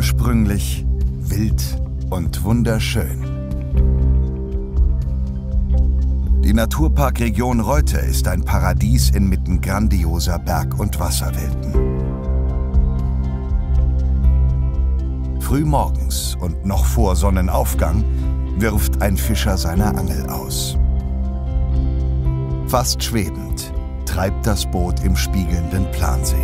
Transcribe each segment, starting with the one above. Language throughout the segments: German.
Ursprünglich wild und wunderschön. Die Naturparkregion Reute ist ein Paradies inmitten grandioser Berg- und Wasserwelten. Frühmorgens und noch vor Sonnenaufgang wirft ein Fischer seine Angel aus. Fast schwebend treibt das Boot im spiegelnden Plansee.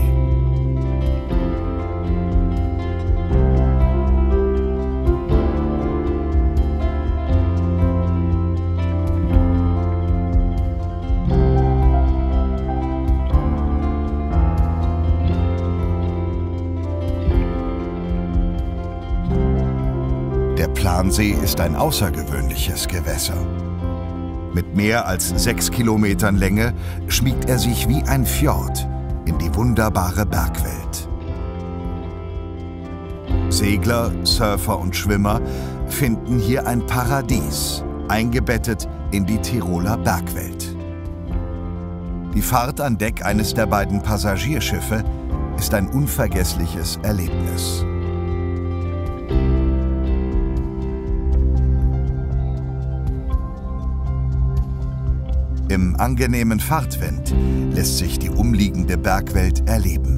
Der Plansee ist ein außergewöhnliches Gewässer. Mit mehr als 6 Kilometern Länge schmiegt er sich wie ein Fjord in die wunderbare Bergwelt. Segler, Surfer und Schwimmer finden hier ein Paradies, eingebettet in die Tiroler Bergwelt. Die Fahrt an Deck eines der beiden Passagierschiffe ist ein unvergessliches Erlebnis. Im angenehmen Fahrtwind lässt sich die umliegende Bergwelt erleben.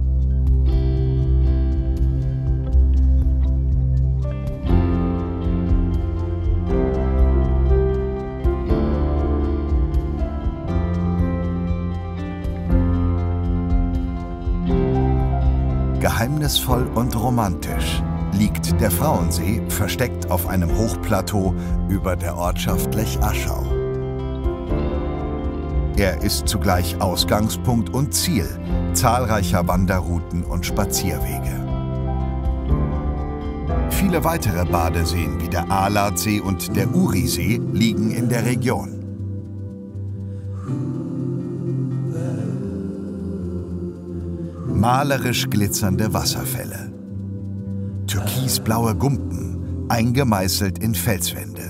Geheimnisvoll und romantisch liegt der Frauensee versteckt auf einem Hochplateau über der Ortschaft Lech-Aschau. Er ist zugleich Ausgangspunkt und Ziel zahlreicher Wanderrouten und Spazierwege. Viele weitere Badeseen wie der Alatsee und der Urisee liegen in der Region. Malerisch glitzernde Wasserfälle, türkisblaue Gumpen, eingemeißelt in Felswände.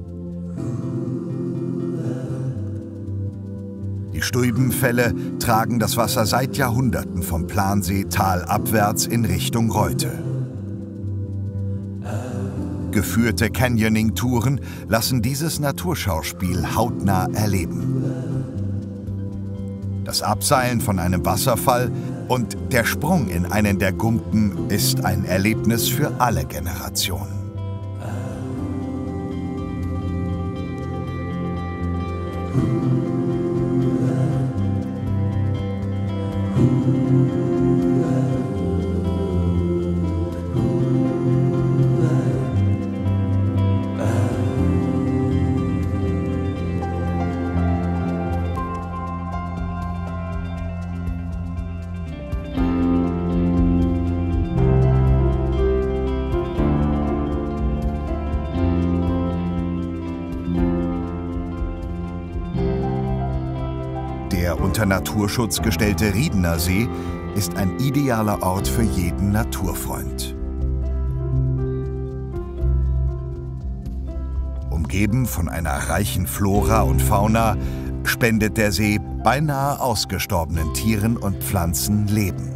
Die Stuybenfälle tragen das Wasser seit Jahrhunderten vom Plansee talabwärts in Richtung Reute. Geführte Canyoning-Touren lassen dieses Naturschauspiel hautnah erleben. Das Abseilen von einem Wasserfall und der Sprung in einen der Gumpen ist ein Erlebnis für alle Generationen. Der unter Naturschutz gestellte Riedener See ist ein idealer Ort für jeden Naturfreund. Umgeben von einer reichen Flora und Fauna spendet der See beinahe ausgestorbenen Tieren und Pflanzen Leben.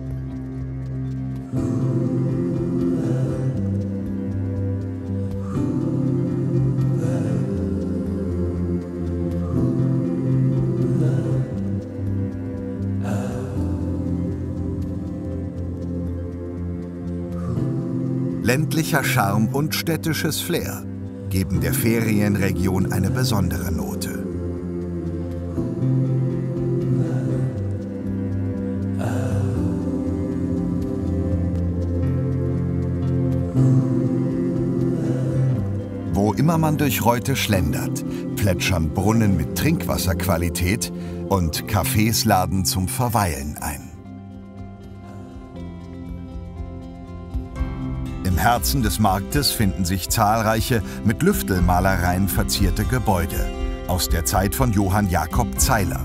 Ländlicher Charme und städtisches Flair geben der Ferienregion eine besondere Note. Wo immer man durch Reute schlendert, plätschern Brunnen mit Trinkwasserqualität und Cafés laden zum Verweilen ein. Im Herzen des Marktes finden sich zahlreiche mit Lüftelmalereien verzierte Gebäude aus der Zeit von Johann Jakob Zeiler.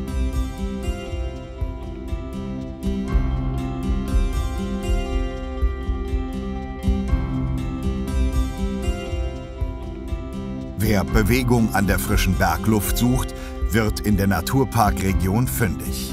Wer Bewegung an der frischen Bergluft sucht, wird in der Naturparkregion fündig.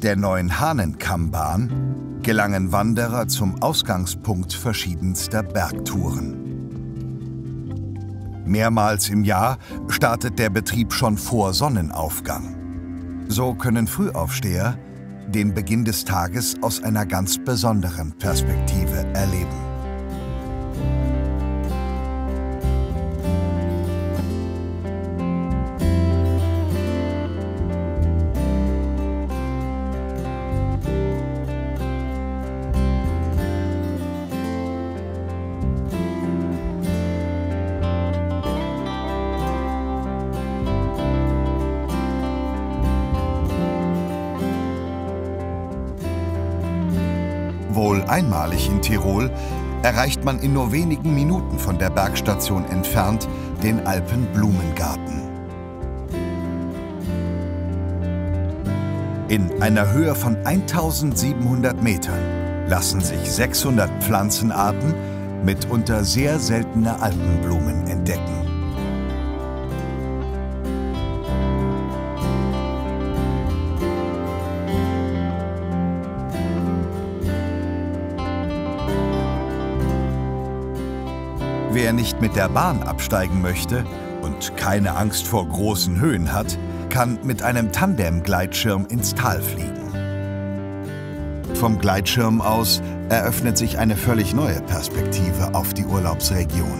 der neuen Hahnenkammbahn gelangen Wanderer zum Ausgangspunkt verschiedenster Bergtouren. Mehrmals im Jahr startet der Betrieb schon vor Sonnenaufgang. So können Frühaufsteher den Beginn des Tages aus einer ganz besonderen Perspektive erleben. Wohl einmalig in Tirol, erreicht man in nur wenigen Minuten von der Bergstation entfernt den Alpenblumengarten. In einer Höhe von 1700 Metern lassen sich 600 Pflanzenarten mitunter sehr seltene Alpenblumen entdecken. Wer nicht mit der Bahn absteigen möchte und keine Angst vor großen Höhen hat, kann mit einem Tandem-Gleitschirm ins Tal fliegen. Vom Gleitschirm aus eröffnet sich eine völlig neue Perspektive auf die Urlaubsregion.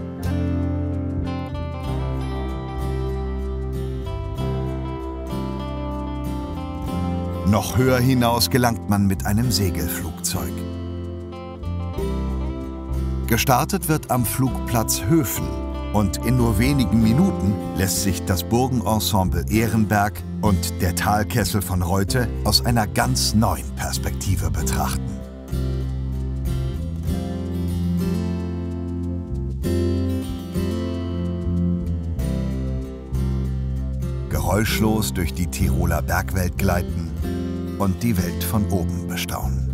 Noch höher hinaus gelangt man mit einem Segelflugzeug. Gestartet wird am Flugplatz Höfen und in nur wenigen Minuten lässt sich das Burgenensemble Ehrenberg und der Talkessel von Reutte aus einer ganz neuen Perspektive betrachten. Geräuschlos durch die Tiroler Bergwelt gleiten und die Welt von oben bestaunen.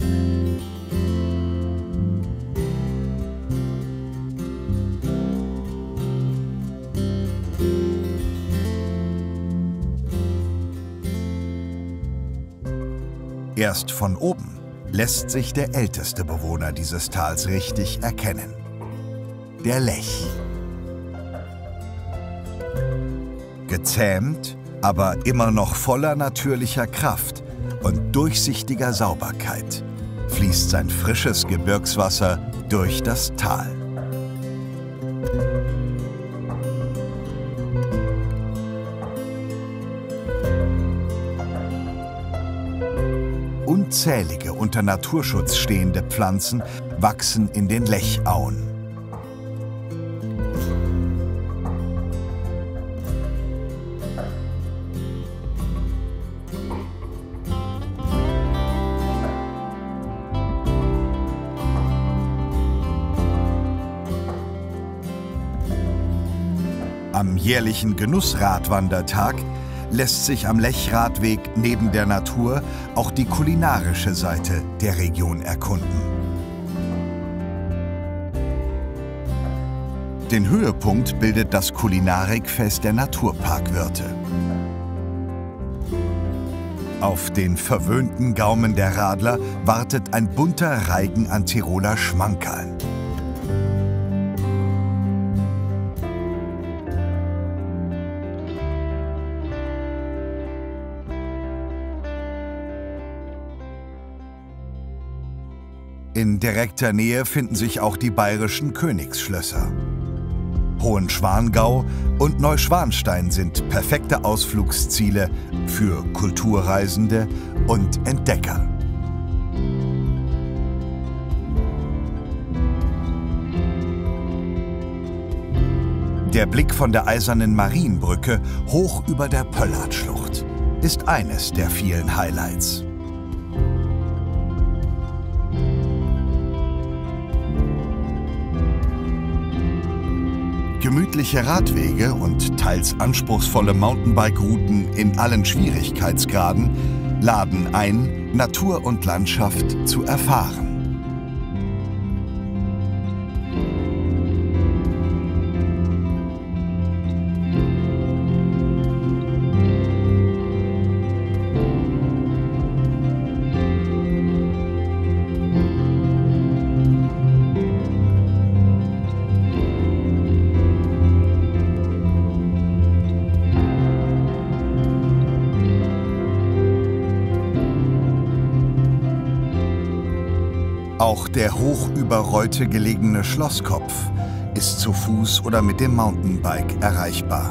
Erst von oben lässt sich der älteste Bewohner dieses Tals richtig erkennen: der Lech. Gezähmt, aber immer noch voller natürlicher Kraft und durchsichtiger Sauberkeit fließt sein frisches Gebirgswasser durch das Tal. Unzählige unter Naturschutz stehende Pflanzen wachsen in den Lechauen. Am jährlichen Genussradwandertag lässt sich am Lechradweg neben der Natur auch die kulinarische Seite der Region erkunden. Den Höhepunkt bildet das Kulinarikfest der Naturparkwirte. Auf den verwöhnten Gaumen der Radler wartet ein bunter Reigen an Tiroler Schmankerln. In direkter Nähe finden sich auch die bayerischen Königsschlösser. Hohenschwangau und Neuschwanstein sind perfekte Ausflugsziele für Kulturreisende und Entdecker. Der Blick von der Eisernen Marienbrücke hoch über der Pöllertschlucht ist eines der vielen Highlights. Gemütliche Radwege und teils anspruchsvolle Mountainbike-Routen in allen Schwierigkeitsgraden laden ein, Natur und Landschaft zu erfahren. Auch der hoch über Reute gelegene Schlosskopf ist zu Fuß oder mit dem Mountainbike erreichbar.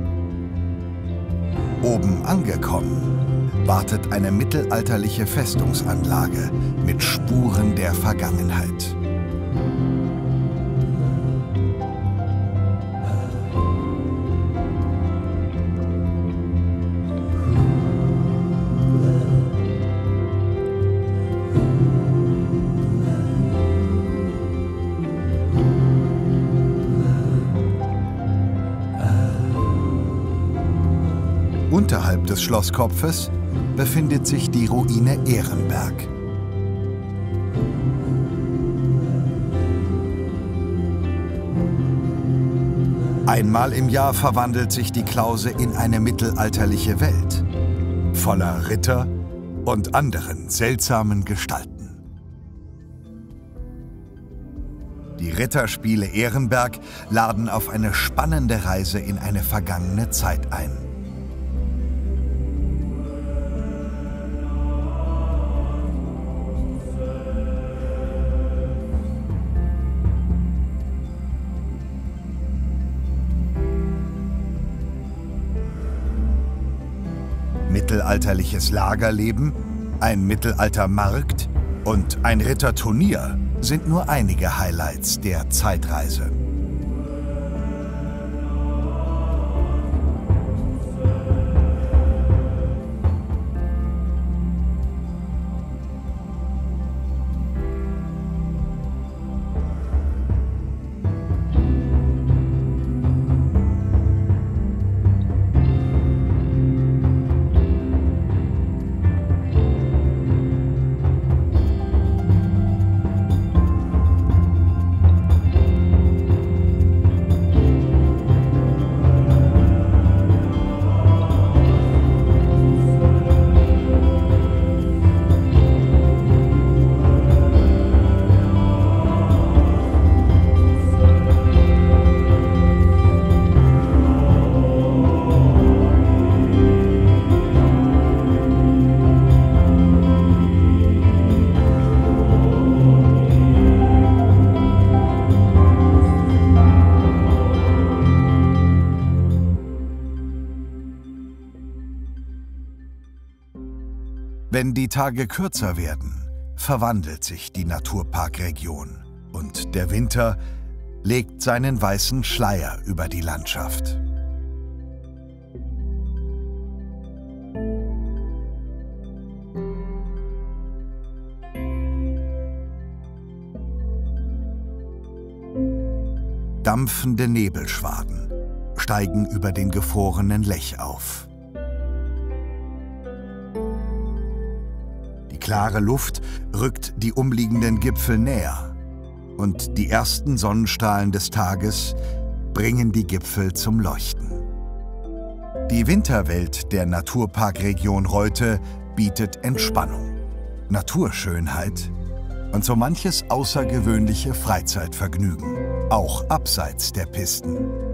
Oben angekommen wartet eine mittelalterliche Festungsanlage mit Spuren der Vergangenheit. Unterhalb des Schlosskopfes befindet sich die Ruine Ehrenberg. Einmal im Jahr verwandelt sich die Klause in eine mittelalterliche Welt, voller Ritter und anderen seltsamen Gestalten. Die Ritterspiele Ehrenberg laden auf eine spannende Reise in eine vergangene Zeit ein. Mittelalterliches Lagerleben, ein Mittelaltermarkt und ein Ritterturnier sind nur einige Highlights der Zeitreise. Wenn die Tage kürzer werden, verwandelt sich die Naturparkregion und der Winter legt seinen weißen Schleier über die Landschaft. Dampfende Nebelschwaden steigen über den gefrorenen Lech auf. Die klare Luft rückt die umliegenden Gipfel näher und die ersten Sonnenstrahlen des Tages bringen die Gipfel zum Leuchten. Die Winterwelt der Naturparkregion Reute bietet Entspannung, Naturschönheit und so manches außergewöhnliche Freizeitvergnügen, auch abseits der Pisten.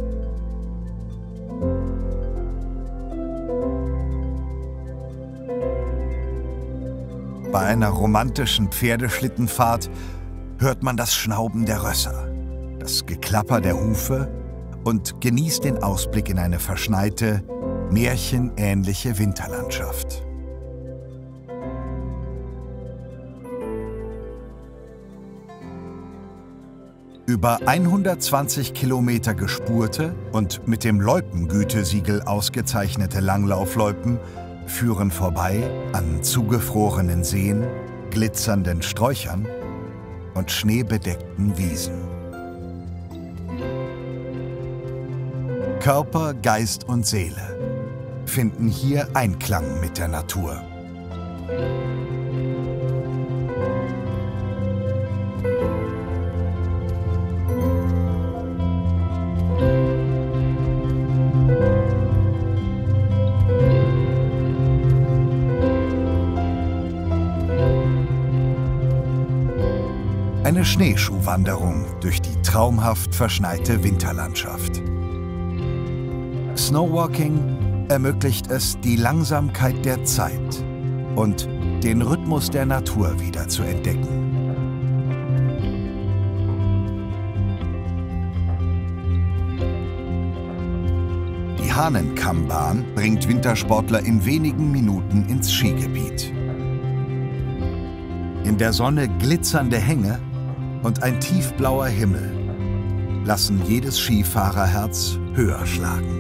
Bei einer romantischen Pferdeschlittenfahrt hört man das Schnauben der Rösser, das Geklapper der Hufe und genießt den Ausblick in eine verschneite, märchenähnliche Winterlandschaft. Über 120 Kilometer gespurte und mit dem Loipengütesiegel ausgezeichnete Langlaufloipen führen vorbei an zugefrorenen Seen, glitzernden Sträuchern und schneebedeckten Wiesen. Körper, Geist und Seele finden hier Einklang mit der Natur. Eine Schneeschuhwanderung durch die traumhaft verschneite Winterlandschaft. Snowwalking ermöglicht es, die Langsamkeit der Zeit und den Rhythmus der Natur wieder zu entdecken. Hahnenkammbahn bringt Wintersportler in wenigen Minuten ins Skigebiet. In der Sonne glitzernde Hänge und ein tiefblauer Himmel lassen jedes Skifahrerherz höher schlagen.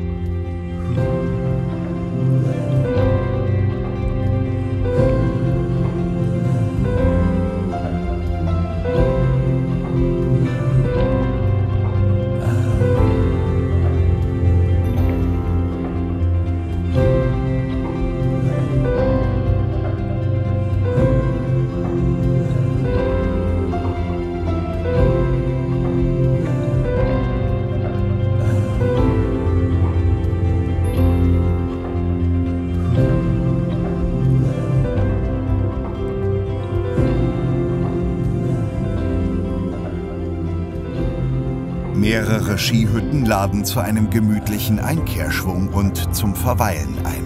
Mehrere Skihütten laden zu einem gemütlichen Einkehrschwung und zum Verweilen ein.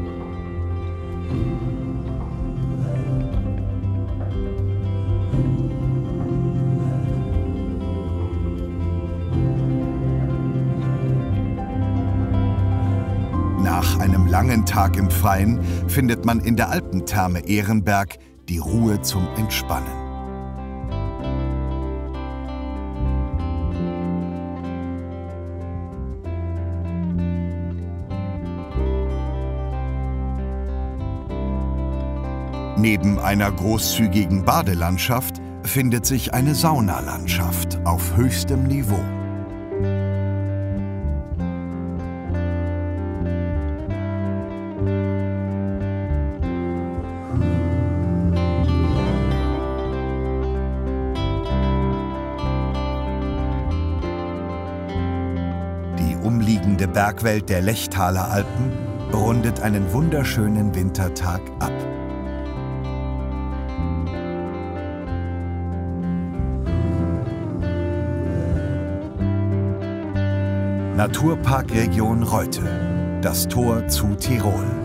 Nach einem langen Tag im Freien findet man in der Alpentherme Ehrenberg die Ruhe zum Entspannen. Neben einer großzügigen Badelandschaft findet sich eine Saunalandschaft auf höchstem Niveau. Die umliegende Bergwelt der Lechtaler Alpen rundet einen wunderschönen Wintertag ab. Naturpark Region Reutte, das Tor zu Tirol.